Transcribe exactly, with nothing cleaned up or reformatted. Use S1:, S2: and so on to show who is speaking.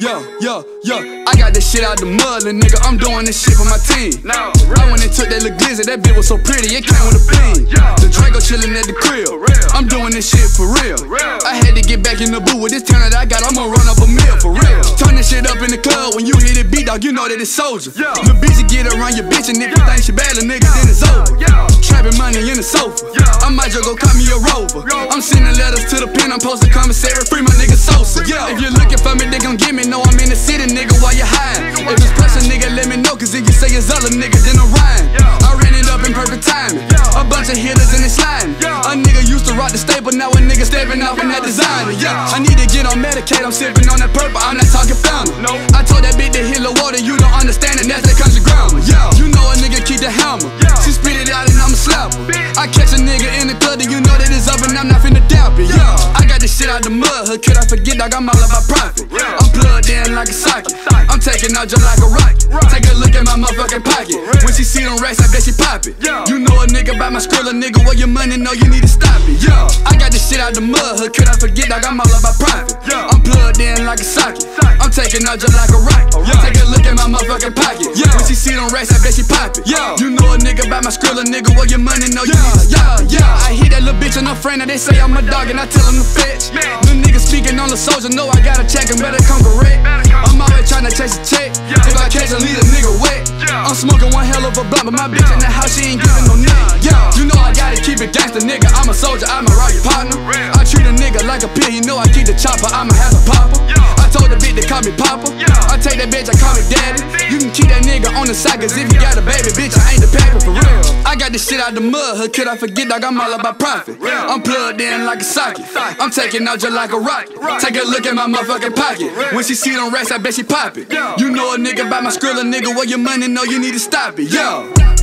S1: Yo, yo, yo, I got this shit out the mud, little nigga, I'm doing this shit for my team.
S2: No,
S1: I went and took that little glizzy, that bitch was so pretty, it came with a beam. The Draco chillin' at the crib, I'm doing this shit for real. I had to get back in the booth with this talent I got, I'm gonna run up a mill for real. Turn this shit up in the club, when you hit it beat dog, you know that it's soldier. The bitch get around your bitch, and if you think she bad, little nigga, then it's over. Trapping money in the sofa, I might just go call me a rover. I'm sending letters to the pen, I'm posting commissary, free my nigga Sosa. If you're looking for me, they gon' get me, know I'm in the city, nigga, while you hiding. If it's pressure, nigga, let me know, cause if you say it's other niggas, then I'm rhyme. I ran it up in perfect timing, a bunch of hitters and it's sliding. A nigga used to rock the staple, now a nigga stepping off in that designer. I need to get on Medicaid, I'm sipping on that purple, I'm not talking fountain. I told that bitch to hit the water, you don't understand it, that's that country grammar. You know a nigga keep the hammer, she spit it out and I'ma slap her. I catch a nigga in the club, then you know that it's up and I'm not finna doubt it. I got this shit out the mud, hood, could I forget, dog, I'm all about profit. I'm plugged in like a socket, I'm taking out just like a rocket. Take a look at my motherfucking pocket, when she see them racks, I bet she pop it. You know a nigga buy my skrilla, nigga, where your money, know you need to stop it. I got this shit out the mud, hood, could I forget, dog, I'm all about profit. I'm plugged in like a socket, I'm taking out just like a rocket. Take a look at my motherfucking pocket, when she see them racks, I bet she pop it. You know a nigga buy my skrilla, nigga, where your money, know you need to stop it. I hit that little bitch and her friend, and they say I'm a dog, and I tell them to fetch. Little nigga speaking on the soldier, know I gotta check him, better come correct. I'm always tryna chase a check, if I catch a lead a nigga wet. I'm smoking one hell of a blunt, but my bitch in the house, she ain't giving no neck. You know I gotta keep it gangster, nigga, I'm a soldier, I'm a rock your partner. I treat a nigga like a pill, you know I keep the chopper, I'ma have to pop her. I told the bitch to call me Papa, I take that bitch, I call me Daddy. You can keep that nigga on the side, cause if you got a baby, bitch, I ain't the pappy for real. I got this shit out the mud, hood, could I forget, dog, I'm all about profit. I'm plugged in like a socket, I'm taking out just like a rocket. Take a look at my motherfucking pocket, when she see them racks, I bet she pop it. You know a nigga buy my skrilla, nigga, where your money, know you need to stop it. Yo.